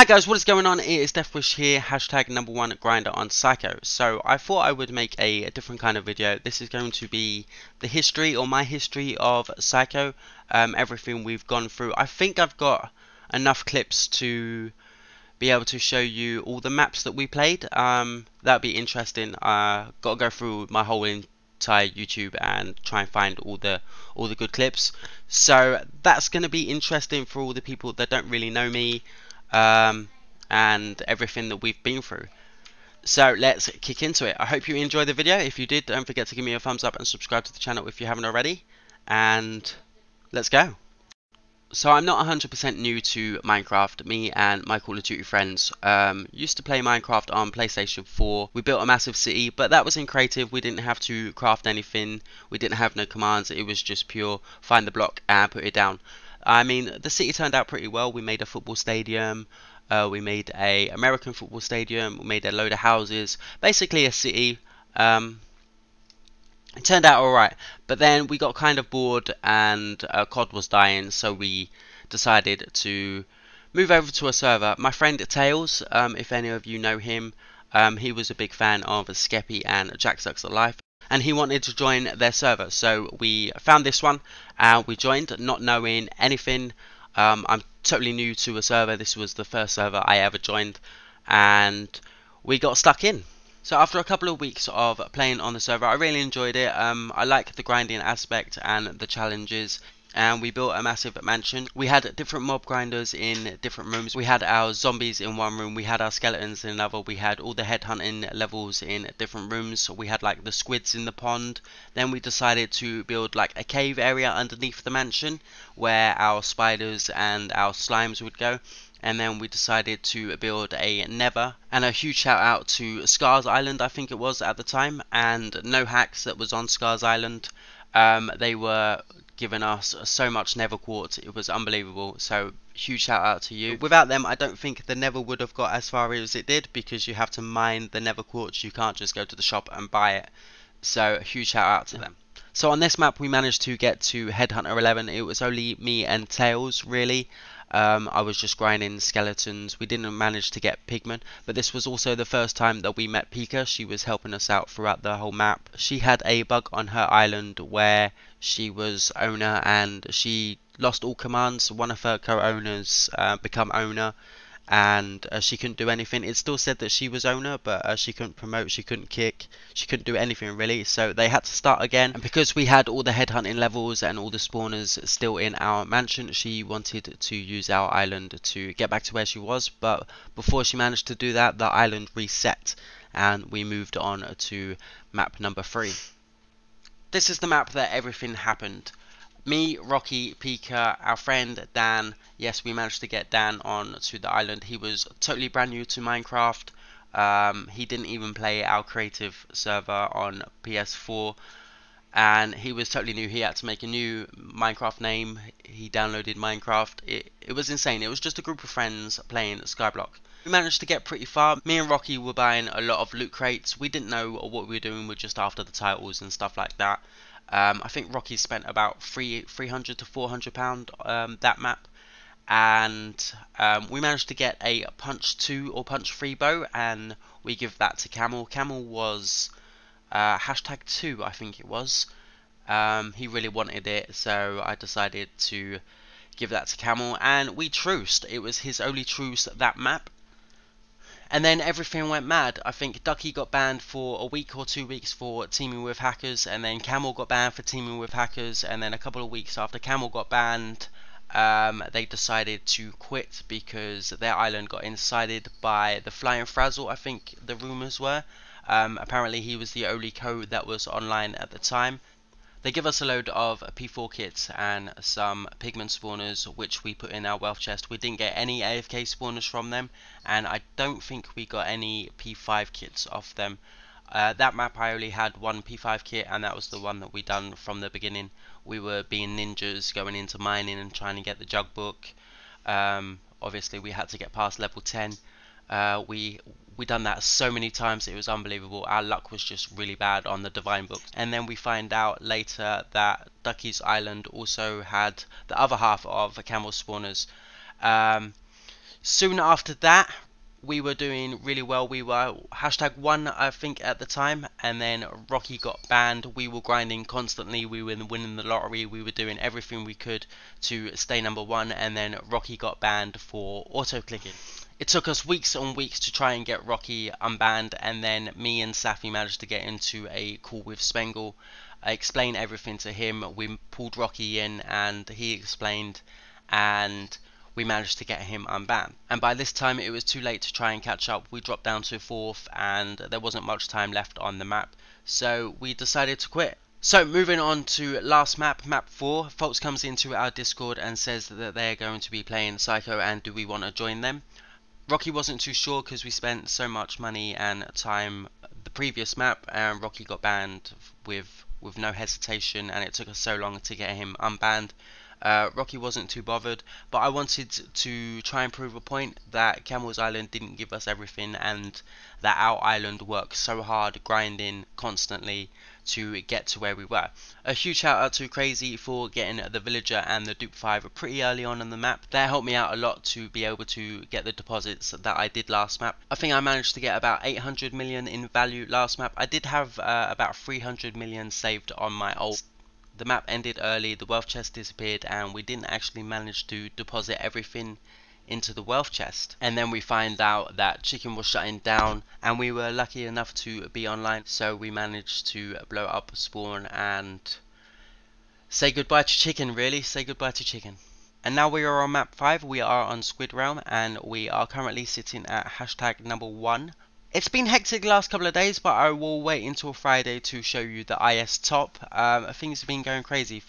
Hi guys, what is going on? It is Deathwish here, hashtag #1 grinder on Psycho. So I thought I would make a different kind of video. This is going to be the history or my history of Psycho, everything we've gone through. I think I've got enough clips to be able to show you all the maps that we played. That'd be interesting. Got to go through my whole entire YouTube and try and find all the good clips. So that's going to be interesting for all the people that don't really know me. And everything that we've been through. So let's kick into it. I hope you enjoyed the video. If you did, don't forget to give me a thumbs up and subscribe to the channel if you haven't already. And let's go. So I'm not 100% new to Minecraft. Me and my Call of Duty friends used to play Minecraft on PlayStation 4. We built a massive city, but that was in creative. We didn't have to craft anything. We didn't have no commands. It was just pure find the block and put it down. I mean, the city turned out pretty well. We made a football stadium. We made a American football stadium. We made a load of houses. Basically a city. It turned out alright. But then we got kind of bored and COD was dying. So we decided to move over to a server. My friend Tails, if any of you know him, he was a big fan of Skeppy and Jack Sucks at Life. And he wanted to join their server, so we found this one and we joined, not knowing anything. I'm totally new to a server. This was the first server I ever joined, and we got stuck in. So after a couple of weeks of playing on the server, I really enjoyed it. I like the grinding aspect and the challenges. And we built a massive mansion. We had different mob grinders in different rooms. We had our zombies in one room, we had our skeletons in another, we had all the headhunting levels in different rooms. We had like the squids in the pond. Then we decided to build like a cave area underneath the mansion where our spiders and our slimes would go. And then we decided to build a nether. And a huge shout out to Scars Island, I think it was at the time, and No Hacks that was on Scars Island. They were giving us so much nether quartz, it was unbelievable. So huge shout out to you. Without them, I don't think the nether would have got as far as it did, because you have to mine the nether quartz. You can't just go to the shop and buy it. So huge shout out to them. So on this map we managed to get to Headhunter 11. It was only me and Tails really. I was just grinding skeletons. We didn't manage to get pigmen, but this was also the first time that we met Pika. She was helping us out throughout the whole map. She had a bug on her island where she was owner and she lost all commands. One of her co-owners become owner, and she couldn't do anything. It still said that she was owner, but she couldn't promote, she couldn't kick, she couldn't do anything really. So they had to start again, and because we had all the headhunting levels and all the spawners still in our mansion, she wanted to use our island to get back to where she was. But before she managed to do that, the island reset and we moved on to map number 3. This is the map that everything happened. Me, Rocky, Pika, our friend Dan. Yes, we managed to get Dan on to the island. He was totally brand new to Minecraft. He didn't even play our creative server on PS4, and he was totally new. He had to make a new Minecraft name. He downloaded Minecraft. It was insane. It was just a group of friends playing Skyblock. We managed to get pretty far. Me and Rocky were buying a lot of loot crates. We didn't know what we were doing. We were just after the titles and stuff like that. I think Rocky spent about 300 to 400 pound that map, and we managed to get a punch 2 or punch 3 bow, and we give that to Camel. Camel was hashtag 2, I think it was. He really wanted it, so I decided to give that to Camel, and we truced. It was his only truce that map. And then everything went mad. I think Ducky got banned for a week or 2 weeks for teaming with hackers, and then Camel got banned for teaming with hackers, and then a couple of weeks after Camel got banned, they decided to quit because their island got incited by the Flying Frazzle, I think the rumours were. Apparently he was the only code that was online at the time. They give us a load of P4 kits and some pigment spawners, which we put in our wealth chest. We didn't get any AFK spawners from them, and I don't think we got any P5 kits off them. That map I only had one P5 kit, and that was the one that we done from the beginning. We were being ninjas, going into mining and trying to get the jug book. Obviously we had to get past level 10. We done that so many times, it was unbelievable. Our luck was just really bad on the Divine Book. And then we find out later that Ducky's Island also had the other half of the Camel spawners. Soon after that, we were doing really well. We were #1, I think, at the time, and then Rocky got banned. We were grinding constantly. We were winning the lottery. We were doing everything we could to stay #1, and then Rocky got banned for auto-clicking. It took us weeks on weeks to try and get Rocky unbanned, and then me and Safi managed to get into a call with Spengle. I explained everything to him. We pulled Rocky in and he explained, and we managed to get him unbanned. And by this time it was too late to try and catch up. We dropped down to 4th and there wasn't much time left on the map, so we decided to quit. So moving on to last map, map 4, Folks comes into our Discord and says that they're going to be playing Psycho and do we want to join them. Rocky wasn't too sure because we spent so much money and time the previous map, and Rocky got banned with no hesitation, and it took us so long to get him unbanned. Rocky wasn't too bothered, but I wanted to try and prove a point that Camel's Island didn't give us everything, and that our island worked so hard, grinding constantly to get to where we were. A huge shout out to Crazy for getting the Villager and the Dupe 5 pretty early on in the map. That helped me out a lot to be able to get the deposits that I did last map. I think I managed to get about 800 million in value last map. I did have about 300 million saved on my old. The map ended early, the wealth chest disappeared, and we didn't actually manage to deposit everything into the wealth chest. And then we find out that Chicken was shutting down, and we were lucky enough to be online, so we managed to blow up spawn and say goodbye to Chicken, really, say goodbye to Chicken. And now we are on map 5, we are on Squid Realm, and we are currently sitting at #1. It's been hectic the last couple of days, but I will wait until Friday to show you the IS top. Things have been going crazy,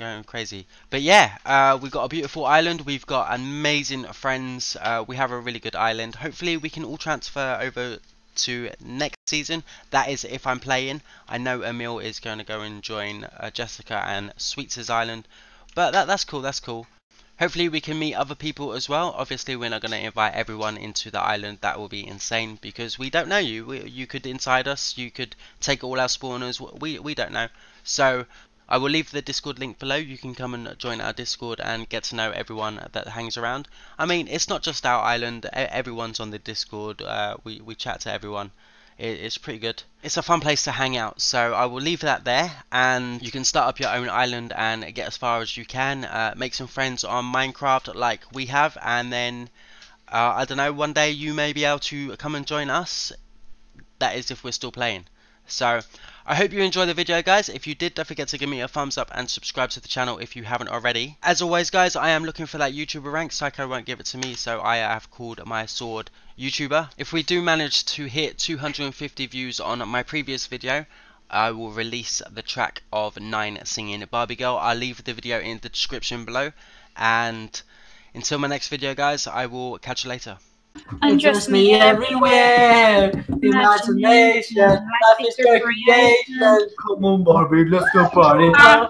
But yeah, we've got a beautiful island, we've got amazing friends, we have a really good island. Hopefully we can all transfer over to next season. That is if I'm playing. I know Emil is going to go and join Jessica and Sweets' island, but that's cool. Hopefully we can meet other people as well. Obviously we're not going to invite everyone into the island, that will be insane because we don't know you. You could inside us, you could take all our spawners, we don't know. So I will leave the Discord link below. You can come and join our Discord and get to know everyone that hangs around. I mean, it's not just our island, everyone's on the Discord, we chat to everyone. It's pretty good. It's a fun place to hang out, so I will leave that there, and you can start up your own island and get as far as you can, make some friends on Minecraft like we have, and then I don't know, one day you may be able to come and join us. That is if we're still playing. So I hope you enjoyed the video, guys. If you did, don't forget to give me a thumbs up and subscribe to the channel if you haven't already. As always, guys, I am looking for that YouTuber rank. Psycho won't give it to me, so I have called my sword YouTuber. If we do manage to hit 250 views on my previous video, I will release the track of 9 singing Barbie Girl. I'll leave the video in the description below, and until my next video, guys, I will catch you later. Undress me everywhere. Imagination, life is your creation. Come on, Barbie, let's go party.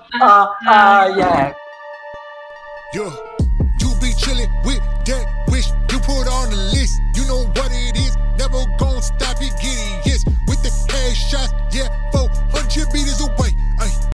Yeah. Yo, you be chillin' with that wish you put on the list. You know what it is. Never gon' stop it, get it, yes. With the headshots, yeah, 400 meters away.